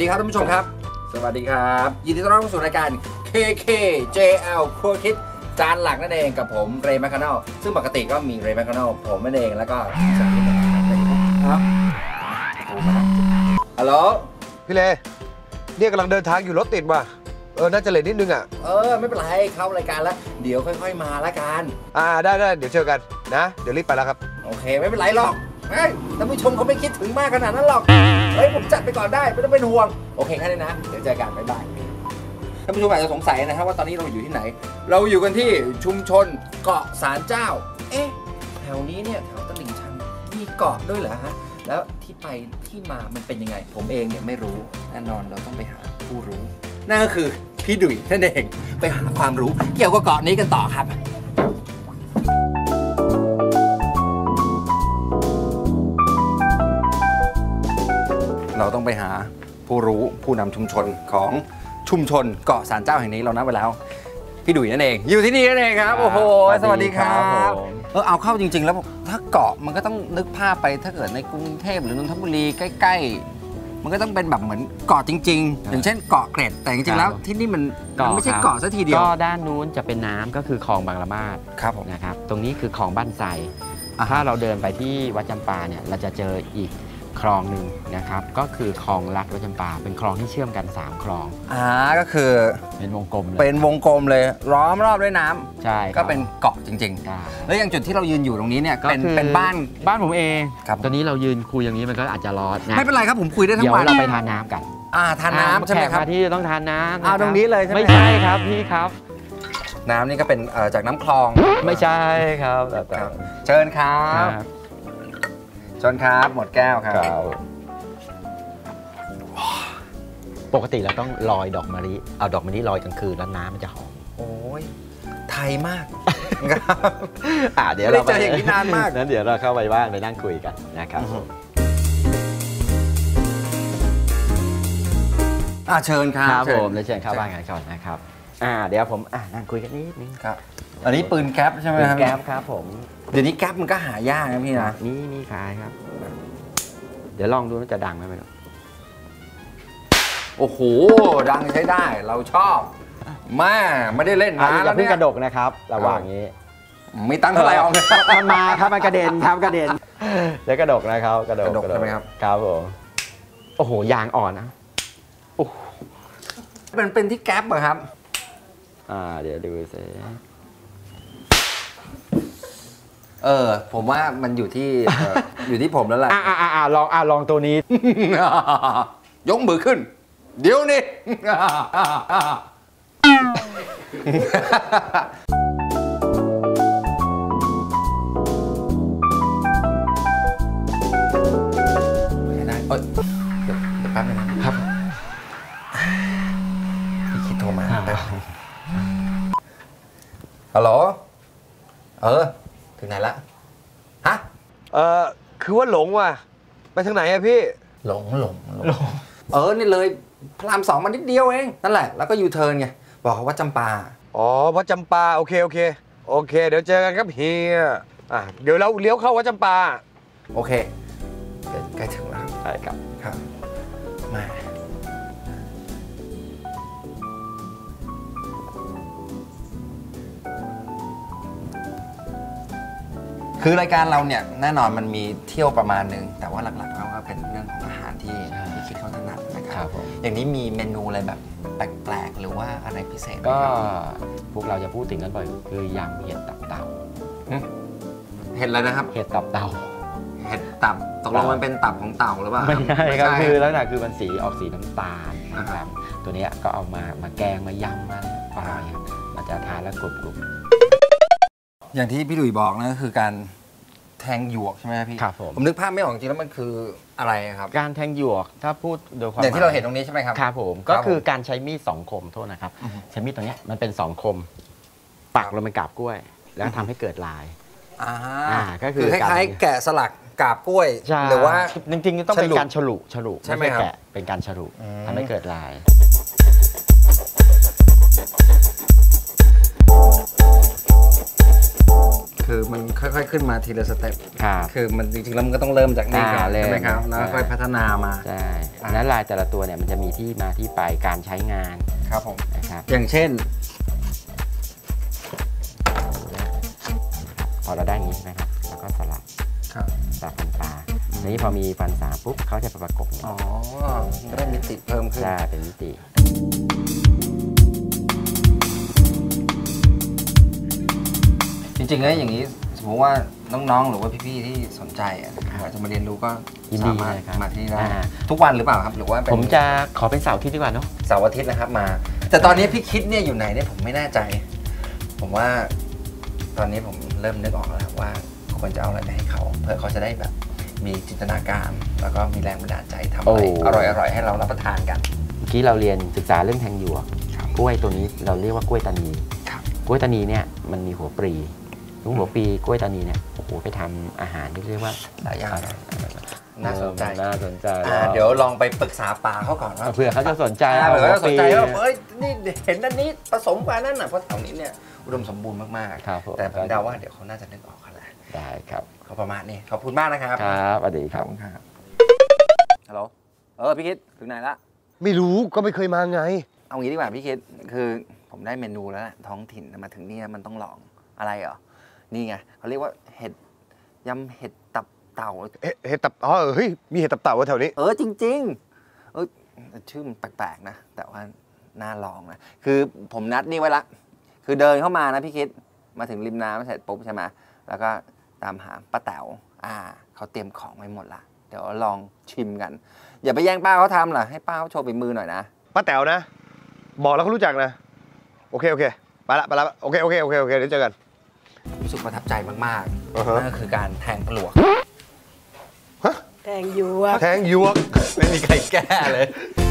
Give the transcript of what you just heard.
ครับท่านผู้ชมครับสวัสดีครับยินดีต้อนรับเข้าสู่รายการ KKJL ครัวคิดจานหลักนั่นเองกับผมเรย์แมคคานอลซึ่งปกติก็มีเรย์แมคคานอลผมนั่นเองแล้วก็ครับฮัลโหลพี่เลเนี่ยกำลังเดินทางอยู่รถติดว่ะน่าจะเลทนิดนึงอ่ะไม่เป็นไรเข้ารายการแล้วเดี๋ยวค่อยๆมาละกันได้เดี๋ยวเจอกันนะเดี๋ยวรีบไปแล้วครับโอเคไม่เป็นไรหรอกท่านผู้ชมเขาไม่คิดถึงมากขนาดนั้นหรอกผมจัดไปก่อนได้ไม่ต้องเป็นห่วงโอเคแค่นี้นะเดี๋ยวเจอกันบ๊ายบายท่านผู้ชมอาจจะสงสัยนะครับว่าตอนนี้เราอยู่ที่ไหนเราอยู่กันที่ชุมชนเกาะศาลเจ้าแถวนี้เนี่ยแถวตลิ่งชันมีเกาะด้วยเหรอฮะแล้วที่ไปที่มามันเป็นยังไงผมเองเนี่ยไม่รู้แน่นอนเราต้องไปหาผู้รู้นั่นก็คือพี่ดุยนั่นเองไปหาความรู้เกี่ยวกับเกาะนี้กันต่อครับเราต้องไปหาผู้รู้ผู้นำชุมชนของชุมชนเกาะศาลเจ้าแห่งนี้เรานัดไว้แล้วพี่ดุยนั่นเองอยู่ที่นี่นั่นเองครับโอ้โหสวัสดีครับเอาเข้าจริงๆแล้วถ้าเกาะมันก็ต้องนึกภาพไปถ้าเกิดในกรุงเทพหรือนนทบุรีใกล้ๆมันก็ต้องเป็นแบบเหมือนเกาะจริงๆอย่างเช่นเกาะเกร็ดแต่จริงๆแล้วที่นี่มันไม่ใช่เกาะซะทีเดียวก็ด้านนู้นจะเป็นน้ำก็คือคลองบางละมาดครับผมนะครับตรงนี้คือคลองบ้านไทรถ้าเราเดินไปที่วัดจำปาเนี่ยเราจะเจออีกคลองหนึ่งนะครับก็คือคลองลัดวัดจำปาเป็นคลองที่เชื่อมกัน3คลองก็คือเป็นวงกลมเลยเป็นวงกลมเลยล้อมรอบด้วยน้ำใช่ก็เป็นเกาะจริงๆแล้วอย่างจุดที่เรายืนอยู่ตรงนี้เนี่ยเป็นบ้านผมเองตอนนี้เรายืนคุยอย่างนี้มันก็อาจจะร้อนไม่เป็นไรครับผมคุยได้ทั้งวันเดี๋ยวเราไปทานน้ำกันทานน้ำใช่ไหมครับที่ต้องทานน้ำตรงนี้เลยใช่ไหมไม่ใช่ครับพี่ครับน้ำนี่ก็เป็นจากน้ำคลองไม่ใช่ครับเชิญครับเชิญครับหมดแก้วครับปกติเราต้องลอยดอกมะลิเอาดอกมะลิลอยกลางคืนแล้วน้ำมันจะหอมโอ้ยไทยมากเดี๋ยวเราเจออย่างนี้นานมากนั้นเดี๋ยวเราเข้าไปบ้านไปนั่งคุยกันนะครับเชิญครับผมเลยเชิญเข้าบ้านกันก่อนนะครับเดี๋ยวผมนั่งคุยกันนิดนึงครับอันนี้ปืนแก๊ปใช่ไหมครับแก๊ปครับผมเดี๋ยวนี้แก๊ปมันก็หายากนะพี่นะนี่ขายครับเดี๋ยวลองดูว่าจะดังไหมไม่รู้โอ้โหดังใช้ได้เราชอบไม่ได้เล่นนะแล้วนี่กระดกนะครับระหว่างนี้ไม่ตั้งเท่าไหร่ออกมันมาครับมันกระเด็นครับกระเด็นแล้วกระดกนะครับกระดกใช่ไหมครับครับผมโอ้โหยางอ่อนนะโอ้เป็นที่แก๊ปเหรอครับเดี๋ยวดูสิผมว่ามันอยู่ที่ผมแล้วแหละลองตัวนี้ยกมือขึ้นเดี๋ยวนี้ไม่ได้เดี๋ยวแป๊บนึงนะครับพี่คิดโทรมาแป๊บฮัลโหลถึงไหนละฮะคือว่าหลงว่ะไปทางไหนอะพี่หลงนี่เลยพระราม2มานิดเดียวเองนั่นแหละแล้วก็ยูเทิร์นไงบอกเขาว่าจำปาวัดจำปาโอเคเดี๋ยวเจอกันครับเฮียเดี๋ยวเราเลี้ยวเข้าวัดจำปาโอเคใกล้ถึงแล้วใช่ครับมาคือรายการเราเนี่ยแน่นอนมันมีเที่ยวประมาณนึงแต่ว่าหลักๆแล้วก็เป็นเรื่องของอาหารที่คิดเขาถนัดนะครับอย่างนี้มีเมนูอะไรแบบแปลกๆหรือว่าอะไรพิเศษก็พวกเราจะพูดถึงกันบ่อยคือยำเห็ดตับเต่าเห็ดอะไรนะครับเห็ดตับเต่าเห็ดตับตกลงมันเป็นตับของเต่าหรือเปล่าไม่ใช่ครับคือลักษณะคือมันสีออกสีน้ำตาลนะครับตัวนี้ก็เอามาแกงมายำมาอร่อยครับมันจะทานแล้วกรุบอย่างที่พี่ดุยบอกนะก็คือการแทงหยวกใช่ไหมพี่ครับผมนึกภาพไม่ออกจริงแล้วมันคืออะไรครับการแทงหยวกถ้าพูดโดยความอย่างที่เราเห็นตรงนี้ใช่ไหมครับครับผมก็คือการใช้มีด2 คมโทษนะครับใช้มีดตรงนี้มันเป็น2 คมปักลงเป็นกาบกล้วยแล้วทำให้เกิดลายก็คือคล้ายๆแกะสลักกาบกล้วยหรือว่าจริงๆต้องเป็นการฉลุใช่ไหมครับเป็นการฉลุทำให้เกิดลายคืคือมันค่อยๆขึ้นมาทีละสเต็ปครับคือมันจริงๆแล้วมันก็ต้องเริ่มจากนี่ก่อนใช่ไหมครับแล้วค่อยพัฒนามาใช่นั้นลายแต่ละตัวเนี่ยมันจะมีที่มาที่ไปการใช้งานครับผมนะครับอย่างเช่นพอเราได้อย่างนี้ใช่ไหมครับแล้วก็สลับครับฟันปลาทีนี้พอมีฟันสามปุ๊บเขาจะประกบอ๋อก็ได้มิติเพิ่มขึ้นได้เป็นมิติจริงๆแล้วอย่างนี้สมมติว่าน้องๆหรือว่าพี่ๆที่สนใจอยากจะมาเรียนรู้ก็ยินดีสามารถเลยครับมาที่นี่ได้อ่าทุกวันหรือเปล่าครับหรือว่าเป็นผมจะขอเป็นเสาร์อาที่ดีกว่าเนาะเสาร์อาทิตย์นะครับมา แต่ตอนนี้พี่คิดเนี่ยอยู่ไหนเนี่ยผมไม่แน่ใจ ผมว่าตอนนี้ผมเริ่มนึกออกแล้วครับว่าควรจะเอาอะไรไปให้เขาเพื่อเขาจะได้แบบมีจินตนาการ แล้วก็มีแรงบันดาลใจทำอะไรอร่อยๆให้เรารับประทานกันเมื่อกี้เราเรียนศึกษาเรื่องแทงหยวกกล้วยตัวนี้เราเรียกว่ากล้วยตานีครับกล้วยตานีเนี่ยมันมีหัวปรีทุกหัวปรีกล้วยตานีเนี่ยโอ้โหไปทำอาหารที่เรียกว่าหลายอย่างน่าสนใจน่าสนใจเดี๋ยวลองไปปรึกษาป่าเขาก่อนว่าเผื่อเขาจะสนใจเผื่อเขาจะสนใจว่าหัวปลีเอ้ยนี่เห็นด้านนี้ผสมกับนั่นน่ะเพราะแถวนี้เนี่ยอุดมสมบูรณ์มากครับผมๆแต่ผมเดาว่าเดี๋ยวเขาน่าจะนึกออกกันแหละได้ครับเขาประมาณนี้ขอบคุณมากนะครับครับสวัสดีครับครับฮัลโหลพี่คิดถึงไหนละไม่รู้ก็ไม่เคยมาไงเอางี้ดีกว่าพี่คิดคือผมได้เมนูแล้วนะท้องถิ่นมาถึงนี่มันต้องลองอะไรเหรอนี่ไงเขาเรียกว่าเห็ดยำเห็ดตับเต่าเห็ดตับอ๋อเฮ้ยมีเห็ดตับเต่าแถวนี้จริงๆชื่อมันแปลกๆนะแต่ว่าน่าลองนะคือผมนัดนี่ไว้ละคือเดินเข้ามานะพี่คิดมาถึงริมน้ำเสร็จปุ๊บใช่ไหมแล้วก็ตามหาป้าแต๋วเขาเตรียมของไว้หมดละเดี๋ยวลองชิมกัน อย่าไปแย่งป้าเขาทำล่ะให้ป้าเขาโชว์ฝีมือหน่อยนะป้าแต๋วนะ บอกแล้วเขารู้จักนะ โอเคไปละโอเคเดี๋ยวเจอกันรู้สึกประทับใจมากอ่าฮะๆนั่นก็คือการแทงปลวกฮะแทงหยวกแทงหยวกไม่มีใครแก้เลย